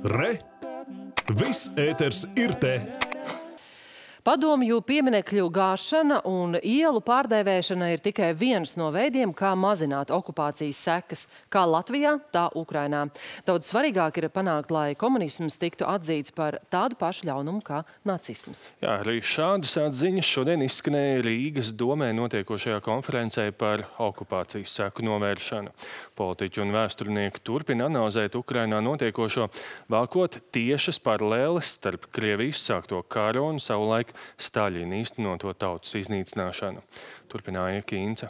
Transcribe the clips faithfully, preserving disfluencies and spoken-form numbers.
Re! Viss ēters ir te! Padomju pieminekļu gāšana un ielu pārdēvēšana ir tikai viens no veidiem, kā mazināt okupācijas sekas, kā Latvijā, tā Ukrainā. Daudz svarīgāk ir panākt, lai komunisms tiktu atzīts par tādu pašu ļaunumu kā nacisms. Jā, arī šādas atziņas šodien izskanēja Rīgas domē notiekošajā konferencē par okupācijas seku novēršanu. Politiķi un vēsturnieki turpina analizēt Ukrainā notiekošo, valkot tiešas paralēles starp Krievijas sākto karu un savulaik Staļina īstenoto tautas iznīcināšanu. Turpināja Kīnce.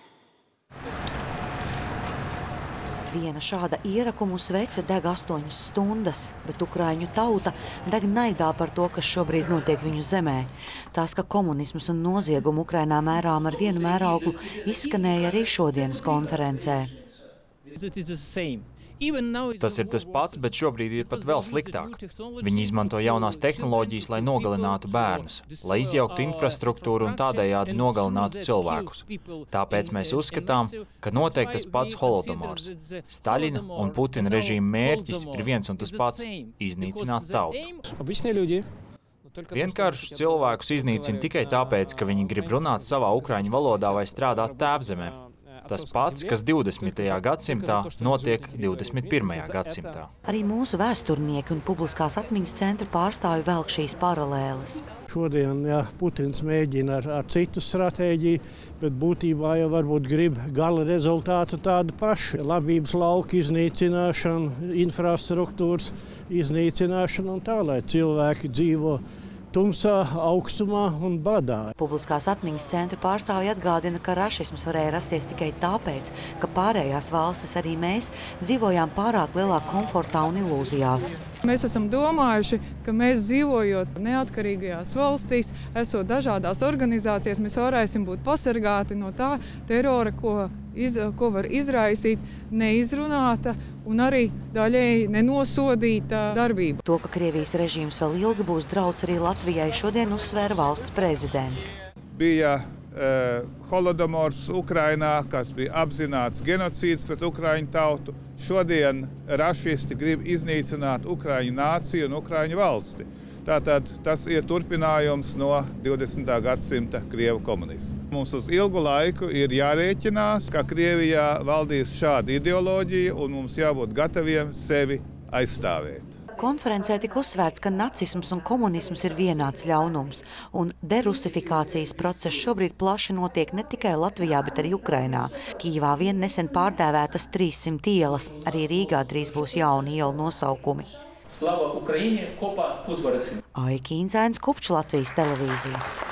Viena šāda ierakumu svece deg astoņas stundas, bet ukraiņu tauta deg naidā par to, kas šobrīd notiek viņu zemē. Tās, ka komunisms un noziegumu Ukrainā mērām ar vienu mērauklu, izskanēja arī šodienas konferencē. Tas ir tas pats, bet šobrīd ir pat vēl sliktāk. Viņi izmanto jaunās tehnoloģijas, lai nogalinātu bērnus, lai izjauktu infrastruktūru un tādējādi nogalinātu cilvēkus. Tāpēc mēs uzskatām, ka noteikti tas pats holodomors. Staļina un Putina režīma mērķis ir viens un tas pats – iznīcināt tautu. Vienkāršus cilvēkus iznīcina tikai tāpēc, ka viņi grib runāt savā ukraiņu valodā vai strādāt tēvzemē. Tas pats, kas divdesmitajā gadsimtā, notiek divdesmit pirmajā gadsimtā. Arī mūsu vēsturnieki un publiskās atmiņas centra pārstāvji velk šīs paralēles. Šodien, jā, Putins mēģina ar, ar citu stratēģiju, bet būtībā jau varbūt grib gala rezultātu tādu pašu. Labības lauku iznīcināšanu, infrastruktūras iznīcināšanu un tā, lai cilvēki dzīvo tumsā, augstumā un badā. Publiskās atmiņas centra pārstāvji atgādina, ka rašisms varēja rasties tikai tāpēc, ka pārējās valstis, arī mēs, dzīvojām pārāk lielā komfortā un ilūzijās. Mēs esam domājuši, ka mēs dzīvojot neatkarīgajās valstīs, esot dažādās organizācijas, mēs varēsim būt pasargāti no tā terora, ko, iz, ko var izraisīt neizrunāta un arī daļēji nenosodīta darbība. To, ka Krievijas režīms vēl ilgi būs drauds arī Latvijai, šodien uzsvēra valsts prezidents. Bija uh, holodomors Ukrainā, kas bija apzināts genocīds pret ukraiņu tautu. Šodien rašisti grib iznīcināt ukraiņu nāciju un ukraiņu valsti. Tātad tas ir turpinājums no divdesmitā gadsimta Krievu komunisma. Mums uz ilgu laiku ir jārēķinās, ka Krievijā valdīs šāda ideoloģija un mums jābūt gataviem sevi aizstāvēt. Konferencē tika uzsvērts, ka nacisms un komunisms ir vienāds ļaunums, un derusifikācijas process šobrīd plaši notiek ne tikai Latvijā, bet arī Ukrainā. Kijivā vien nesen pārdēvētas trīssimt ielas, arī Rīgā drīz būs jauni ielu nosaukumi. Slava Ukraiņai, kopā uzvarēsim! Aija Kīnzēns, Kupčs, Latvijas televīzija.